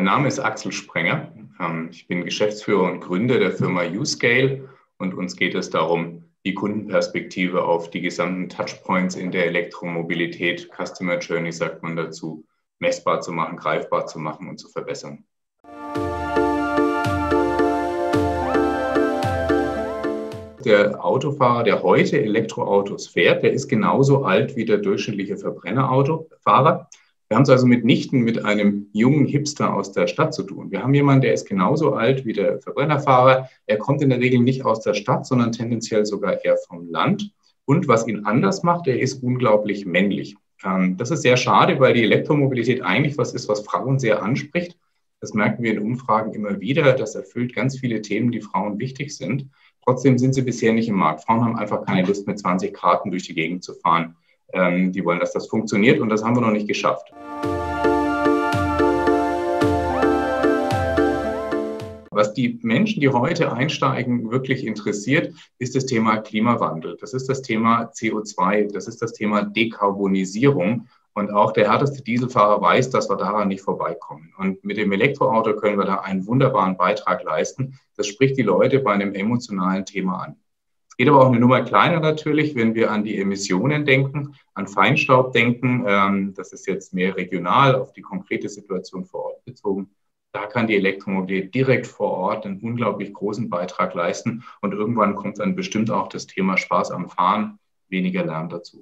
Name ist Axel Sprenger. Ich bin Geschäftsführer und Gründer der Firma Uscale und uns geht es darum, die Kundenperspektive auf die gesamten Touchpoints in der Elektromobilität, Customer Journey sagt man dazu, messbar zu machen, greifbar zu machen und zu verbessern. Der Autofahrer, der heute Elektroautos fährt, der ist genauso alt wie der durchschnittliche Verbrennerauto-Fahrer. Wir haben es also mitnichten mit einem jungen Hipster aus der Stadt zu tun. Wir haben jemanden, der ist genauso alt wie der Verbrennerfahrer. Er kommt in der Regel nicht aus der Stadt, sondern tendenziell sogar eher vom Land. Und was ihn anders macht, er ist unglaublich männlich. Das ist sehr schade, weil die Elektromobilität eigentlich was ist, was Frauen sehr anspricht. Das merken wir in Umfragen immer wieder. Das erfüllt ganz viele Themen, die Frauen wichtig sind. Trotzdem sind sie bisher nicht im Markt. Frauen haben einfach keine Lust, mit 20 Karten durch die Gegend zu fahren. Die wollen, dass das funktioniert und das haben wir noch nicht geschafft. Was die Menschen, die heute einsteigen, wirklich interessiert, ist das Thema Klimawandel. Das ist das Thema CO2, das ist das Thema Dekarbonisierung. Und auch der härteste Dieselfahrer weiß, dass wir daran nicht vorbeikommen. Und mit dem Elektroauto können wir da einen wunderbaren Beitrag leisten. Das spricht die Leute bei einem emotionalen Thema an. Es geht aber auch eine Nummer kleiner natürlich, wenn wir an die Emissionen denken, an Feinstaub denken. Das ist jetzt mehr regional auf die konkrete Situation vor Ort bezogen. Da kann die Elektromobilität direkt vor Ort einen unglaublich großen Beitrag leisten. Und irgendwann kommt dann bestimmt auch das Thema Spaß am Fahren, weniger Lärm dazu.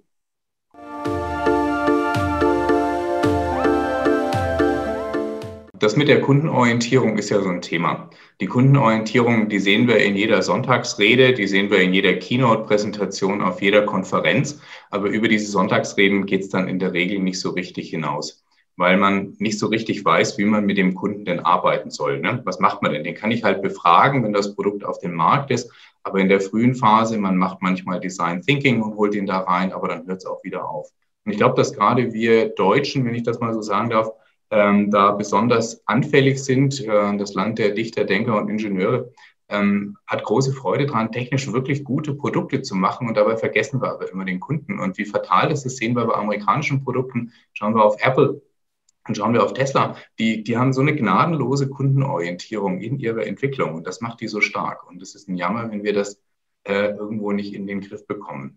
Das mit der Kundenorientierung ist ja so ein Thema. Die Kundenorientierung, die sehen wir in jeder Sonntagsrede, die sehen wir in jeder Keynote-Präsentation, auf jeder Konferenz. Aber über diese Sonntagsreden geht es dann in der Regel nicht so richtig hinaus, weil man nicht so richtig weiß, wie man mit dem Kunden denn arbeiten soll. Ne? Was macht man denn? Den kann ich halt befragen, wenn das Produkt auf dem Markt ist. Aber in der frühen Phase, man macht manchmal Design Thinking und holt ihn da rein, aber dann hört es auch wieder auf. Und ich glaube, dass gerade wir Deutschen, wenn ich das mal so sagen darf, da besonders anfällig sind. Das Land der Dichter, Denker und Ingenieure hat große Freude daran, technisch wirklich gute Produkte zu machen. Und dabei vergessen wir aber immer den Kunden. Und wie fatal das ist, sehen wir bei amerikanischen Produkten. Schauen wir auf Apple und schauen wir auf Tesla. Die haben so eine gnadenlose Kundenorientierung in ihrer Entwicklung. Und das macht die so stark. Und es ist ein Jammer, wenn wir das irgendwo nicht in den Griff bekommen.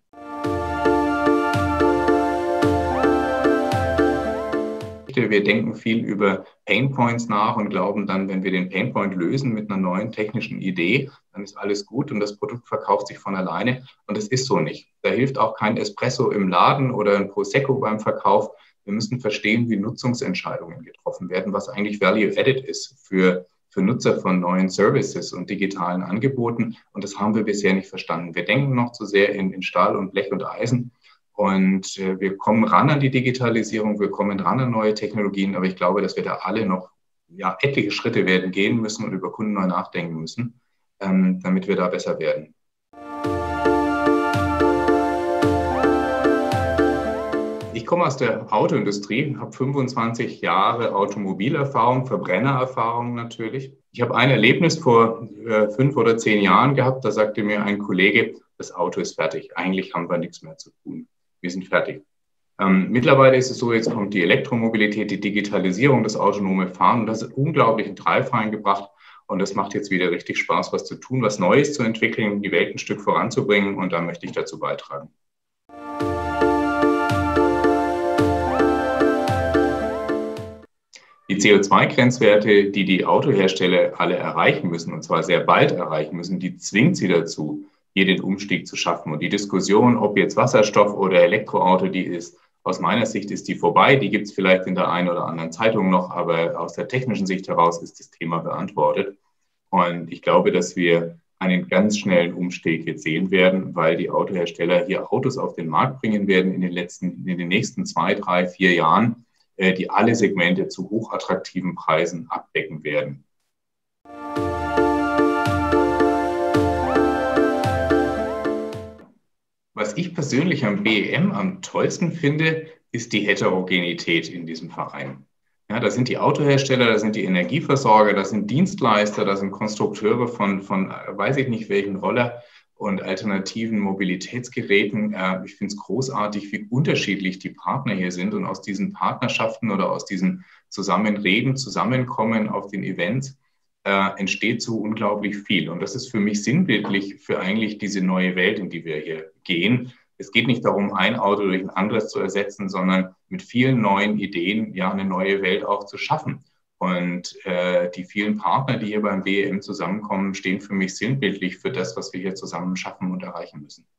Wir denken viel über Painpoints nach und glauben dann, wenn wir den Painpoint lösen mit einer neuen technischen Idee, dann ist alles gut und das Produkt verkauft sich von alleine. Und das ist so nicht. Da hilft auch kein Espresso im Laden oder ein Prosecco beim Verkauf. Wir müssen verstehen, wie Nutzungsentscheidungen getroffen werden, was eigentlich Value-Added ist für Nutzer von neuen Services und digitalen Angeboten. Und das haben wir bisher nicht verstanden. Wir denken noch zu sehr in Stahl und Blech und Eisen. Und wir kommen ran an die Digitalisierung, wir kommen ran an neue Technologien, aber ich glaube, dass wir da alle noch etliche Schritte werden gehen müssen und über Kunden neu nachdenken müssen, damit wir da besser werden. Ich komme aus der Autoindustrie, habe 25 Jahre Automobilerfahrung, Verbrennererfahrung natürlich. Ich habe ein Erlebnis vor 5 oder 10 Jahren gehabt, da sagte mir ein Kollege, das Auto ist fertig, eigentlich haben wir nichts mehr zu tun. Wir sind fertig. Mittlerweile ist es so, jetzt kommt die Elektromobilität, die Digitalisierung, das autonome Fahren und das hat unglaublichen Drive reingebracht und das macht jetzt wieder richtig Spaß, was zu tun, was Neues zu entwickeln, die Welt ein Stück voranzubringen und da möchte ich dazu beitragen. Die CO2-Grenzwerte, die die Autohersteller alle erreichen müssen, und zwar sehr bald erreichen müssen, die zwingt sie dazu, hier den Umstieg zu schaffen. Und die Diskussion, ob jetzt Wasserstoff oder Elektroauto, die ist, aus meiner Sicht ist die vorbei. Die gibt es vielleicht in der einen oder anderen Zeitung noch, aber aus der technischen Sicht heraus ist das Thema beantwortet. Und ich glaube, dass wir einen ganz schnellen Umstieg jetzt sehen werden, weil die Autohersteller hier Autos auf den Markt bringen werden in den nächsten 2, 3, 4 Jahren, die alle Segmente zu hochattraktiven Preisen abdecken werden. Was ich persönlich am BEM am tollsten finde, ist die Heterogenität in diesem Verein. Ja, da sind die Autohersteller, da sind die Energieversorger, da sind Dienstleister, da sind Konstrukteure von weiß ich nicht welchen Roller. und alternativen Mobilitätsgeräten. Ich finde es großartig, wie unterschiedlich die Partner hier sind und aus diesen Partnerschaften oder aus diesen Zusammenreden, Zusammenkommen auf den Events entsteht so unglaublich viel. Und das ist für mich sinnbildlich für eigentlich diese neue Welt, in die wir hier gehen. Es geht nicht darum, ein Auto durch ein anderes zu ersetzen, sondern mit vielen neuen Ideen ja eine neue Welt auch zu schaffen. Und die vielen Partner, die hier beim BEM zusammenkommen, stehen für mich sinnbildlich für das, was wir hier zusammen schaffen und erreichen müssen.